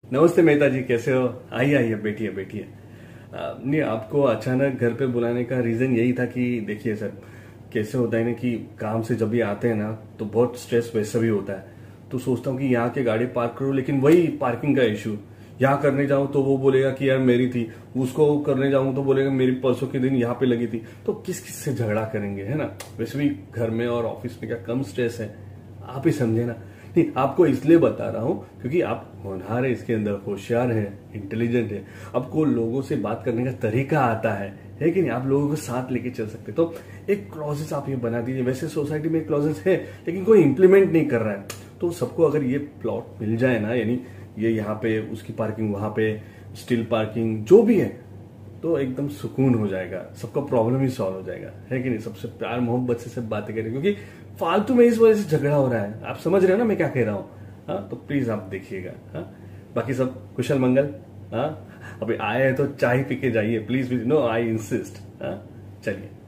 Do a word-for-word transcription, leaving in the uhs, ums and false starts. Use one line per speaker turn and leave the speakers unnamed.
नमस्ते मेहता जी, कैसे हो? आइए आइए, बैठिए बैठिए। आ, नहीं, आपको अचानक घर पे बुलाने का रीजन यही था कि देखिए सर, कैसे होता है ना कि काम से जब भी आते हैं ना तो बहुत स्ट्रेस वैसे भी होता है। तो सोचता हूँ कि यहाँ के गाड़ी पार्क करूँ, लेकिन वही पार्किंग का इशू। यहाँ करने जाऊँ तो वो बोलेगा कि यार मेरी थी, उसको करने जाऊँ तो बोलेगा मेरी परसों के दिन यहाँ पे लगी थी। तो किस किस से झगड़ा करेंगे, है ना? वैसे भी घर में और ऑफिस में क्या कम स्ट्रेस है, आप ही समझे ना। नहीं, आपको इसलिए बता रहा हूं क्योंकि आप होनहार है, इसके अंदर होशियार है, इंटेलिजेंट है, आपको लोगों से बात करने का तरीका आता है है कि नहीं? आप लोगों को साथ लेके चल सकते। तो एक क्लॉजेस आप ये बना दीजिए। वैसे सोसाइटी में क्लॉजेस है लेकिन कोई इंप्लीमेंट नहीं कर रहा है। तो सबको अगर ये प्लॉट मिल जाए ना, यानी ये यहाँ पे, उसकी पार्किंग वहां पे, स्टिल पार्किंग जो भी है, तो एकदम सुकून हो जाएगा, सबका प्रॉब्लम ही सॉल्व हो जाएगा, है कि नहीं? सबसे प्यार मोहब्बत से सब बातें करें, क्योंकि फालतू में इस वजह से झगड़ा हो रहा है। आप समझ रहे हो ना मैं क्या कह रहा हूँ? हाँ, तो प्लीज आप देखिएगा। हाँ, बाकी सब कुशल मंगल। हाँ, अभी आए हैं तो चाय पी के जाइए प्लीज। No, I insist. हाँ, चलिए।